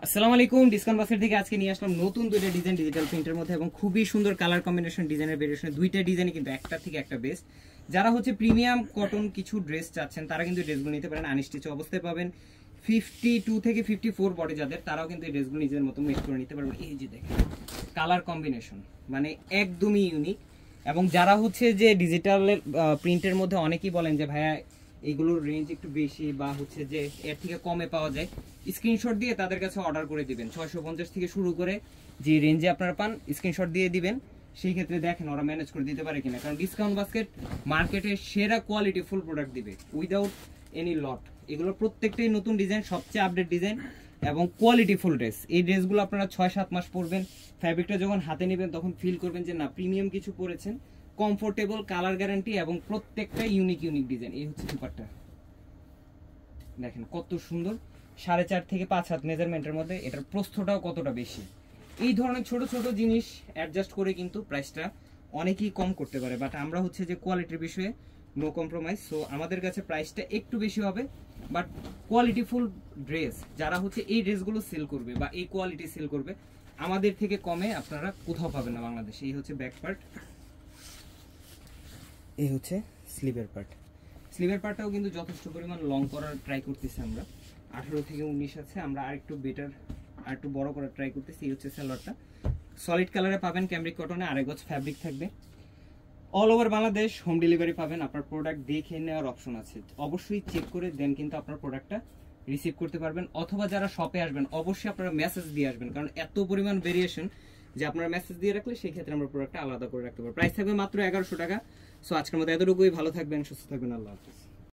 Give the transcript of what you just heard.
আসসালামু আলাইকুম, discount basket থেকে আজকে নিয়ে আসলাম নতুন দুইটা ডিজাইন ডিজিটাল প্রিন্টের মধ্যে এবং খুবই সুন্দর কালার কম্বিনেশন ডিজাইনের ভেরিয়েশন। দুইটা ডিজাইনই কিন্তু একটা থেকে একটা বেস্ট। যারা হচ্ছে প্রিমিয়াম কটন কিছু ড্রেস চাচ্ছেন তারা কিন্তু ড্রেসগুলো নিতে পারেন। আনস্টিচ অবস্থায় পাবেন 52 থেকে 54 বডি যাদের, তারাও কিন্তু এই ড্রেসগুলো নিজের মতো মেক করে নিতে পারবেন। এই যে দেখেন কালার কম্বিনেশন মানে একদমই ইউনিক। এবং যারা হচ্ছে যে ডিজিটাল প্রিন্টের মধ্যে অনেকেই বলেন যে ভাইয়া এইগুলোর রেঞ্জ একটু বেশি বা হচ্ছে যে এর থেকে কমে পাওয়া যায়, স্ক্রিনশট দিয়ে তাদের কাছে অর্ডার করে দিবেন। 650 থেকে শুরু করে যে রেঞ্জে আপনারা পান স্ক্রিনশট দিয়ে দিবেন। সেই ক্ষেত্রে দেখেন ওরা ম্যানেজ করে দিতে পারে কিনা, কারণ ডিসকাউন্ট বাস্কেট মার্কেটে সেরা কোয়ালিটি ফুল প্রোডাক্ট দিবে উইদাউট এনি লট। এগুলো প্রত্যেকটাই নতুন ডিজাইন, সবচেয়ে আপডেট ডিজাইন এবং কোয়ালিটি ফুল ড্রেস। এই ড্রেসগুলো আপনারা 6-7 মাস পরবেন, ফ্যাব্রিকটা যখন হাতে নেবেন তখন ফিল করবেন যে না প্রিমিয়াম কিছু পরেছেন। কমফোর্টেবল, কালার গ্যারান্টি এবং প্রত্যেকটা ইউনিক ইউনিক ডিজাইন। এই হচ্ছে দুপাট্টা, দেখেন কত সুন্দর। 4.5 থেকে 5 হাত মেজারমেন্টের মধ্যে, এটার প্রস্থটাও কতটা বেশি। এই ধরনের ছোট ছোট জিনিস অ্যাডজাস্ট করে কিন্তু প্রাইসটা অনেকেই কম করতে পারে, বাট আমরা হচ্ছে যে কোয়ালিটির বিষয়ে নো কম্প্রোমাইজ। সো আমাদের কাছে প্রাইসটা একটু বেশি হবে, বাট কোয়ালিটিফুল ড্রেস যারা হচ্ছে এই ড্রেসগুলো সেল করবে বা এই কোয়ালিটি সেল করবে আমাদের থেকে কমে আপনারা কোথাও পাবেন না বাংলাদেশে। এই হচ্ছে ব্যাক পার্ট, এই হচ্ছে স্লিভের পার্ট। স্লিভের পার্টটাও কিন্তু যথেষ্ট পরিমাণ লং করার ট্রাই করতেছি আমরা। 18 থেকে 19 আছে, আমরা আরেকটু বেটার আরেকটু বড় করার ট্রাই করতেছি। এই হচ্ছে সালোয়ারটা, সলিড কালারে পাবেন, ক্যামব্রিক কটনে, আড়াই গজ ফ্যাব্রিক থাকবে। All over Bangladesh home delivery পাবেন। আপনার প্রোডাক্ট দেখে নেওয়ার অপশন আছে, অবশ্যই চেক করে দেন কিন্তু আপনার প্রোডাক্টটা রিসিভ করতে পারবেন। অথবা যারা শপে আসবেন অবশ্যই আপনারা মেসেজ দিয়ে আসবেন, কারণ এত পরিমাণ ভেরিয়েশন যে আপনারা মেসেজ দিয়ে রাখলে সেই ক্ষেত্রে আমরা প্রোডাক্টটা আলাদা করে রাখতে পারবো। প্রাইস থাকবে মাত্র 1100 টাকা। সো আজকের মতো এতটুকুই, ভালো থাকবেন, সুস্থ থাকবেন, আল্লাহ হাফেজ।